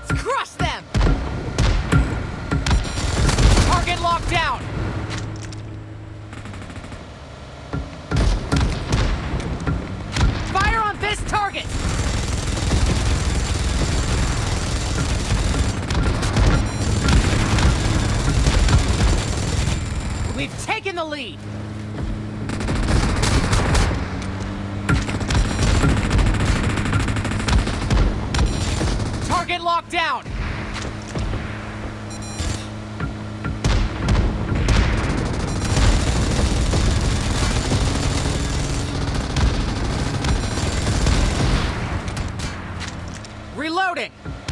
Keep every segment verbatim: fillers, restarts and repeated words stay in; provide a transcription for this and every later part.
Let's crush them! Target locked down! Fire on this target! We've taken the lead! Target locked down! Reloading!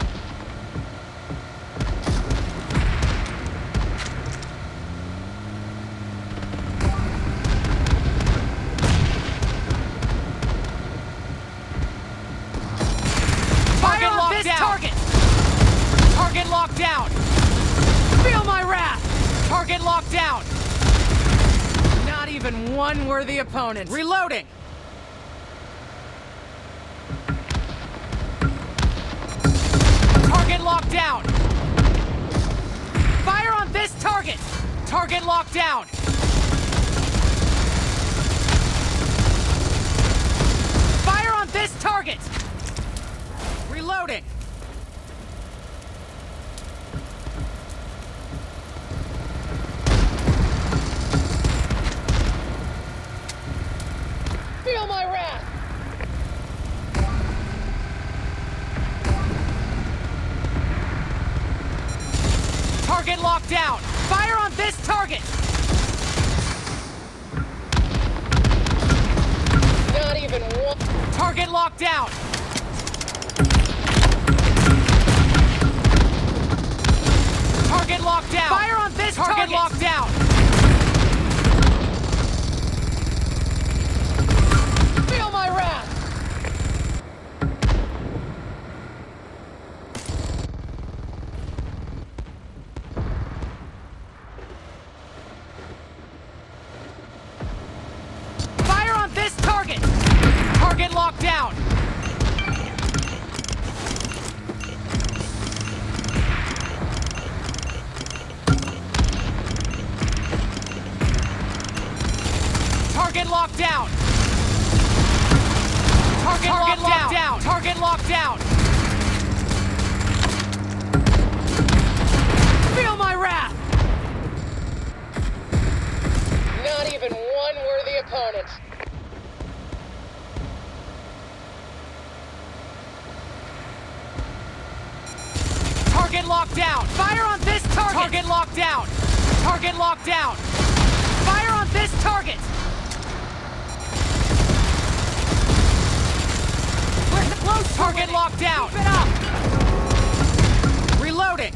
Target locked down! Target! Target locked down! Feel my wrath! Target locked down! Not even one worthy opponent. Reloading! Target locked down! Fire on this target! Target locked down! Fire on this target! Reloading! Feel my wrath! Target locked down! Fire on this target! Not even one. Target locked down! Target locked down! Fire on this target! Target locked down! Feel my wrath! Fire on this target! Target locked down! Target locked down! Target, Target locked, locked down. down! Target locked down! Feel my wrath! Not even one worthy opponent. Target locked down! Fire on this target! Target locked down! Target locked down! Fire on this target! Close target locked down! Keep it up! Reloading!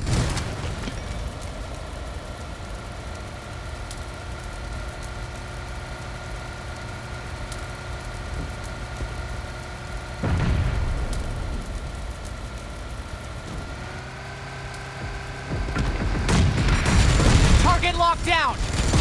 Target locked down!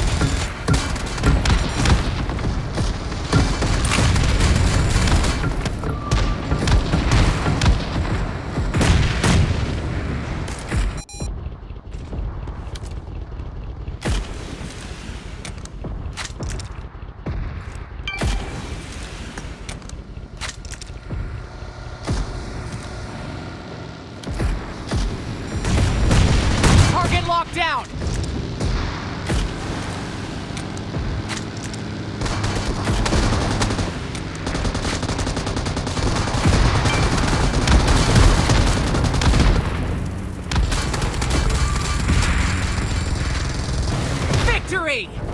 Target locked down! Victory!